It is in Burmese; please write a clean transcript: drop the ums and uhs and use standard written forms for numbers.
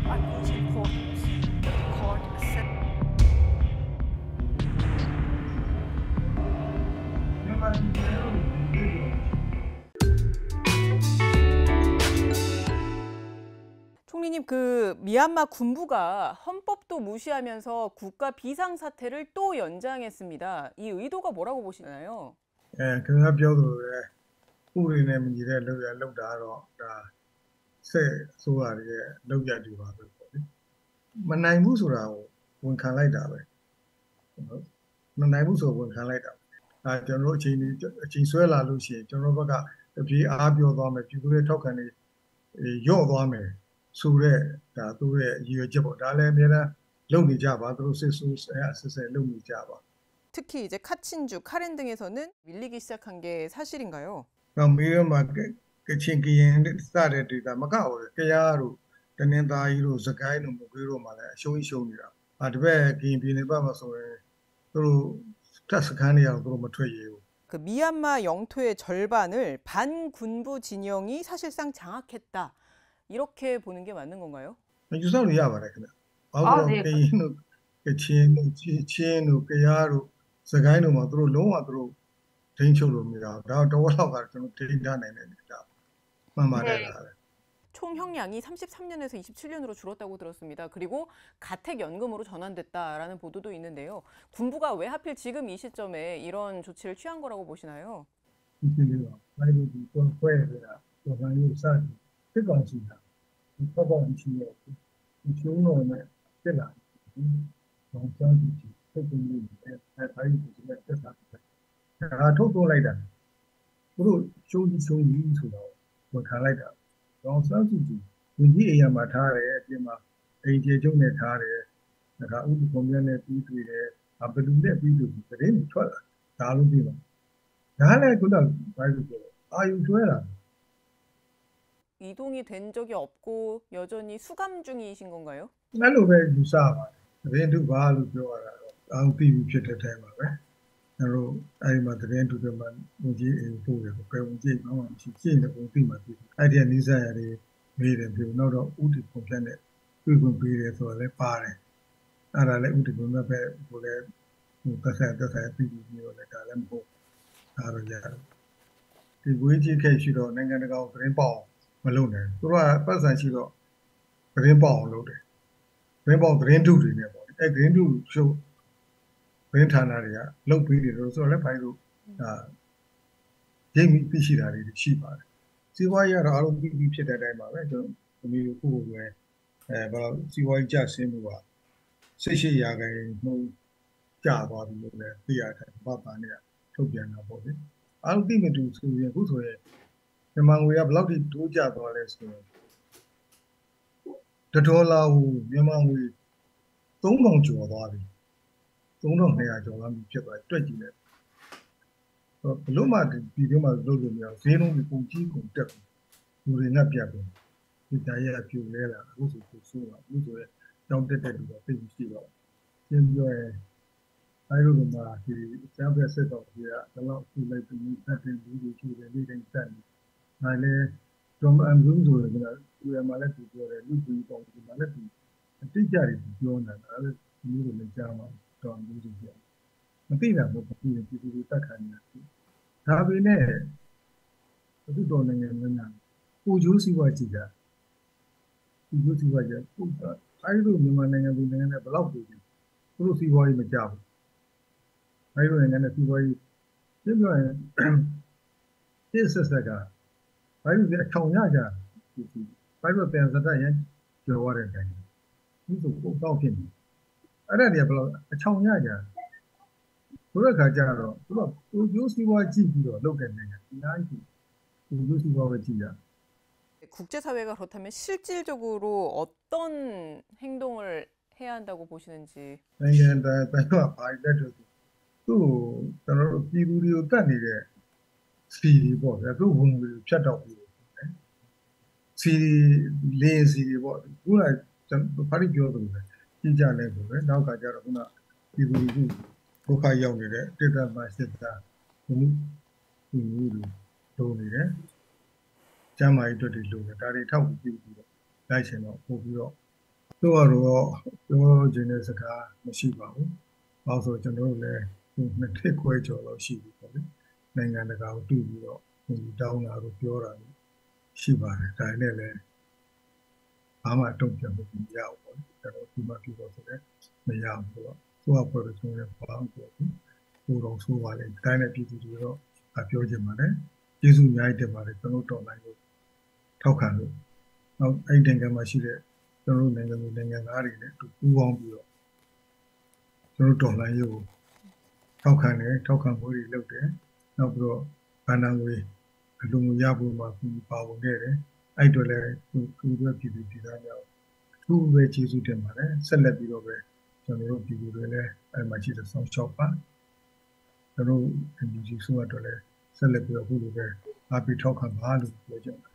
Unmuted portals. Record accept. 총리님, 미얀마 군부가 헌법도 무시하면서 국가 비상사태를 또 연장했습니다. 이 의도가 뭐라고 보시나요? 그가ပြောသလိုပဲ ဥပဒေနဲ့မညီတဲ့လုပ်ရလုပ်တာတော့ဒါစစ်အစိုးရရဲ့လုပ်ရတူပါပဲပေါ့လေမနိုင်ဘူးဆိုတော့ဝန်ခံလိုက်တာပဲမနိုင်ဘူးဆိုဝန်ခံလိုက်တာဒါကျွန်တော်တို့အချိန်အဆွဲလာလို့ရှိရင်ကျွန်တော်တို့ဘက်ကတပြေးအားပြောသွားမယ်ပြည်သူတွေထောက်ခံနေရော့သွားမယ်ဆိုတဲ့ဒါသူတို့ရဲ့ရည်ရွယ်ချက်ပေါ့ဒါလည်းအများအားလုံးလုပ်နေကြပါသူတို့စစ်ဆိုးစစ်စဲလုပ်နေကြပါ 특히 이제 카친주, 카렌 등에서는 밀리기 시작한 게 사실인가요? 그 미얀마 그친기엔사대들다 막아오래 깨야로တနင်္သာရီတို့စကိုင်းတို့မကွေးတို့မှာလည်းအရှုံးရှုံနေတာဒါတပည့်ကရင်ပြည်နယ်ဘက်မှာဆိုရင်သူတို့တက်စခန်းတွေကသူတို့မထွက်ရဘူး 미얀마 영토의 절반을 반군부 진영이 사실상 장악했다. 이렇게 보는 게 맞는 건가요? 유사로ရပါတယ်ခင်ဗျဘာလို့လဲကရင်တို့ကချင်းတို့ကယားတို့စကိုင်းတို့မှာသူတို့လုံးဝသူတို့ထိန်းချုပ်လို့မရဘူးဒါတော့ဝလောက်ကတော့ကျွန်တော်ထိန်းထားနိုင်တယ်ဒါမှန်ပါတယ် 총 형량이 33년에서 27년으로 줄었다고 들었습니다. 그리고 가택연금으로 전환됐다라는 보도도 있는데요. 군부가 왜 하필 지금 이 시점에 이런 조치를 취한 거라고 보시나요? ဒီလိုပါဘယ်လိုဒီကိုယ်ဖွဲ့နေတာဒေါ်လာမျိုးစတယ်စစ်ကောင်စီကဘယ်သူနဲ့ပြည်တယ်ဘယ်သူနဲ့တက်တာဒါထုတ်ထုတ်လိုက်တာသူတို့ရှုံးရှုံးပြီးဆိုတာကိုဝန်ခံလိုက်တာတော့စောင့်ကြည့်ကြည့်ဝင်ကြီးအေးရမှာထားတယ်ဒီမှာအိမ်ကျေကျုံနဲ့ထားတယ်ဘယ်သူနဲ့ပြီးသူဘယ်သူနဲ့ထွက်လာဒါလို့ပြီးပါဒါလည်းခုနကဘာလို့ပြောအာယုံဆွဲတာ 이동이 된 적이 없고 여전히 수감 중이신 건가요? အဲ့ဒါတွေကဘယ်လိုအချောင်ရကြဒီဘာလို့ပြန်စတဲ့ရန်ကျော်ရတဲ့တိုင်ဒီစုကိုကောက်ဖြစ်နေအဲ့ဒါတွေကဘယ်လိုအချောင်ရကြဆိုတော့သူတို့စီးပွားရေးမကြဘူးအဲ့ဒါတွေကဘယ်လိုအချောင်ရကြ 국제사회가 그렇다면 실질적으로 어떤 행동을 해야 한다고 보시는지. နိုင်ငံတကာနိုင်ငံတွေပတ်နေတဲ့စီဒီပေါ့ဗျာသူ့ဝင်ငွေဖြတ်တော့ပြီးကျန်းမာရေးအတွက်တွေလိုတယ်ဒါတွေထောက်ပြီးပြီးတော့လိုက်ရှင်တော့ပို့ပြီးတော့သူကတော့ပြောခြင်းတဲ့စကားမရှိပါဘူး။ဘာလို့ဆိုကျွန်တော်တို့လည်းနှစ်ထစ်ခွဲကျော်လောက်ရှိပြီပေါ့လေ။နိုင်ငံတကာကိုတွေ့ပြီးတော့တောင်းတာတို့ပြောတာရှိပါတယ်။ဒါနဲ့လည်းဘာမှတုံ့ပြန်မှုမရဘူးပေါ့လေ။ကျွန်တော်ဒီမှာပြောတော့ဆိုလည်းမရဘူးပေါ့။သူကပြောတယ်ဆိုရင်ဘာမှပြောဘူး။ဟိုတော့ဆိုပါလေ။တိုင်းနဲ့ပြည်သူတွေတော့ပြောချင်ပါတယ်။ကျေးဇူးအများကြီးတင်ပါတယ်ကျွန်တော်တော်နိုင်လို့ထောက်ခံလို့နောက်အဲ့ဒီနိုင်ငံမှာရှိတဲ့ကျွန်တော်နိုင်ငံသူနိုင်ငံသားတွေနဲ့ပူးပေါင်းပြီးတော့ကျွန်တော်တော်လှန်ရေးကိုထောက်ခံမှုတွေလုပ်တယ်နောက်ပြီးတော့ဗန္ဒာငွေအလူငွေရဖို့မှာပါဝင်ခဲ့တယ်အဲ့တို့လည်းသူတို့ပြည်သူပြည်သားများအထူးပဲကျေးဇူးတင်ပါတယ်ဆက်လက်ပြီးတော့ပဲကျွန်တော်တို့ပြည်သူတွေလည်းအဲ့မှာရှိတဲ့ဆောင်းချောက်ပါကျွန်တော်ဒီဆိုတော့လည်းဆက်လက်ပြီးတော့အခုလိုပဲအားပေးထောက်ခံပါလို့ပြောချင်ပါ